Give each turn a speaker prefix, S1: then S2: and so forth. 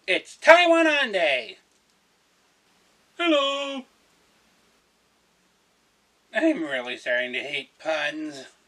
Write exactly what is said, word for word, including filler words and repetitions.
S1: It's Taiwan On Day! Hello! I'm really starting to hate puns.